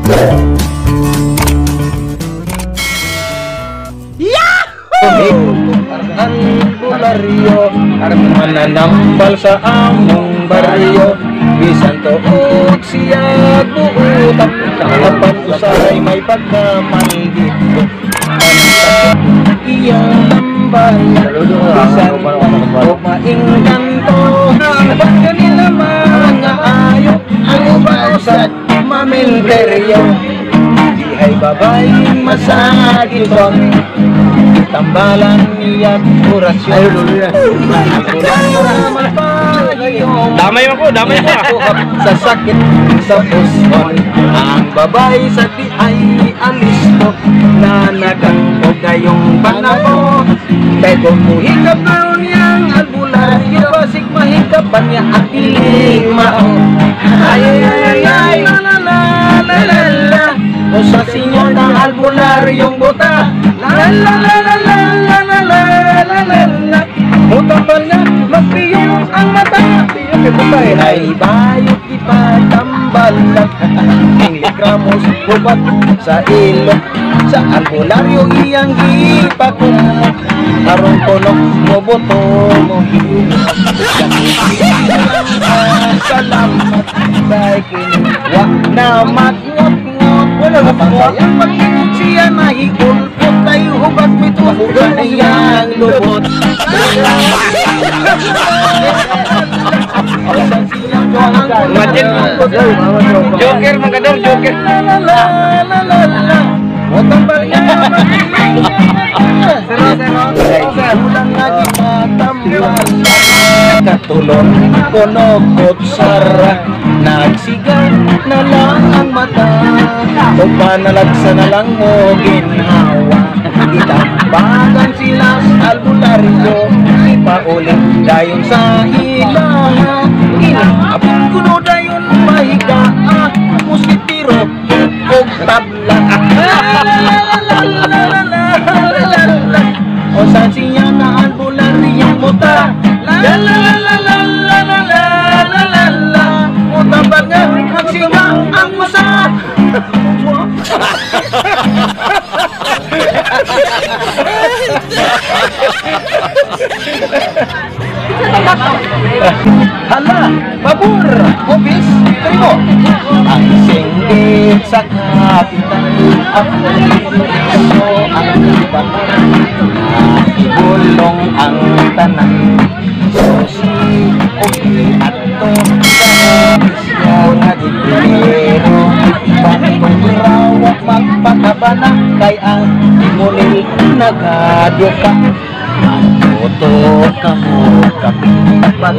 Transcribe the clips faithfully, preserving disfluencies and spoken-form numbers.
Albularyo mananambal sa among baryo, bisan tuod siya buutak, dapat usay may pagkamalgit iyang tambay, bisan o maingkanto ang kanila mga ayok, ang ubasat mamilderyo, dihay babaeng masagitong tambalan niya orasyon. Damay mo po, damay po. Sa sakit sa puson, ang babae sa di ay alisto, na nagangkog kayong panabo. Kaya kung muhikap na niyang albularyo, basig mahikapan niya at piling mao. Ay ay ay ay la la la la la la, o sa sinyo ng albularyong buta. La la la la la la la la la la la, mutambal niya, magpiyong ang mata. Piyong kay buta eh, ay bayot ipatambal lang. Ang likramos bubat sa ilok, sa albularyo iyang ipakumot. Arong konok mo boto mo hiumat. Salamat kay kinuwa na matngot-ngot. Wala ka pangayang pag-ingot siya na higulpot, tayo hubag mituhugan niyang lubot. Joker mangkador, joker. Matambal niya ulang nga di matambal, katulon konokot sara, nagsigan na lang ang mata, o panalagsa na lang mo ginhawa. Itambagan sila sa albularyo, ipauling dayon sa ilaha. Inabot kuno dayon mahiga, musitiro o tabla. O sa siya ka albularyong muta, la la la la la la la la la la la, o tabal nga magsiga ang musa. Hala, babur, obis, tribo. Ang singgit sa kapitan, ako so ang bakal, nakibulong ang tanan. So si Obi at to sa isya nga di primero, bantong rawak magpakabana, kay ang ngunil nagaduka. Matuto ka mo kapag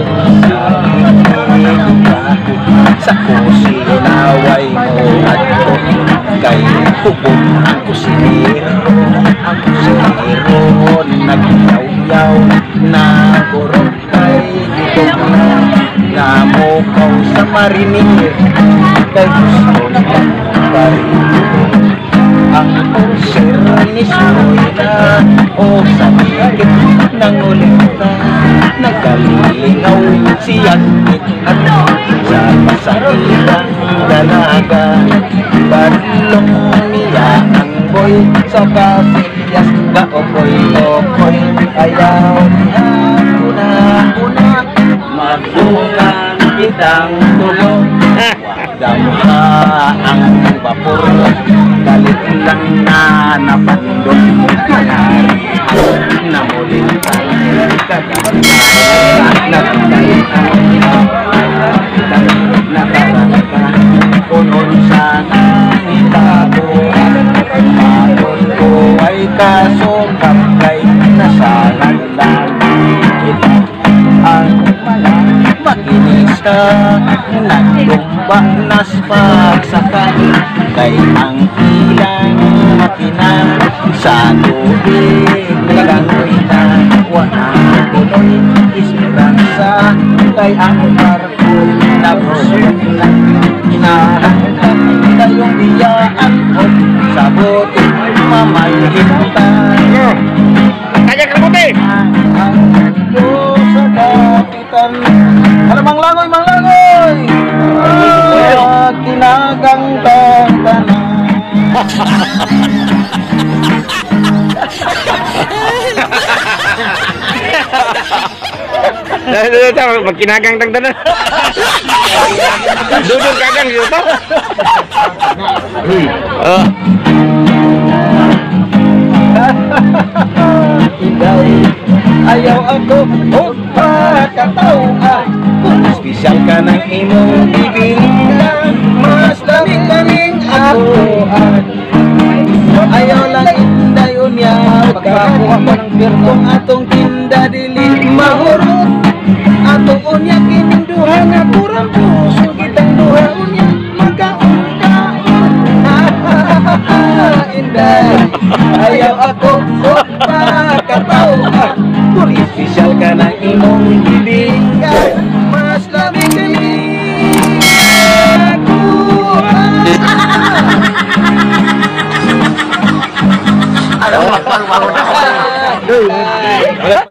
sa kusinaway mo ato, kay hubog ang kusinero, ang kusinero nagyaw-yaw na gurog, kay dito na namukaw sa marinir, kay gusto ng marinir. Ang pusir ni Suina o sa higit ng ulita, nagkalingaw siyang itat sa masakitang dalaga. Barlong niya ang boy sa kasilyas, gaokoy-okoy ayaw niya una-una, magdukan kitang tulog. Damha ang vapor, galit lang na napandot, manari ang namulintan, kaganda nagkaitan, nakarangka, kunon sana itabuhan, mayon ko ay kasukap, kay nasalandan kita ang mga makinis ka, nagtumba nas pagsakay, kay ang ilang makina sa tubig nagangita, walang tuloy esperansa, kay ang barko nabusog na hinahangkan, kayong biyaan o sa bote mamalhintan. Kaya kabuti! Ang mundo sa kapitan, alamang langoy, mang langoy! Tinagang tantanan. ito, magkinagang tagdanan. Dudong kagang dito. Oh. Inday, ayaw ako o pakatauhan. Espesyal ka ng imong bibinggan, mas lamig-lamig ako. Ayaw lang inday unya, pagkakuha ko ng birtong atong tinda dili mahurot. Ato unya kining duha nga kurang puso, kitang duha unya magkaon-kaon. Inday, ayaw ako o pakatauhan. Kung espesyal ka ng imong bibinggan, mas lamig-lamig ako. Alam mo,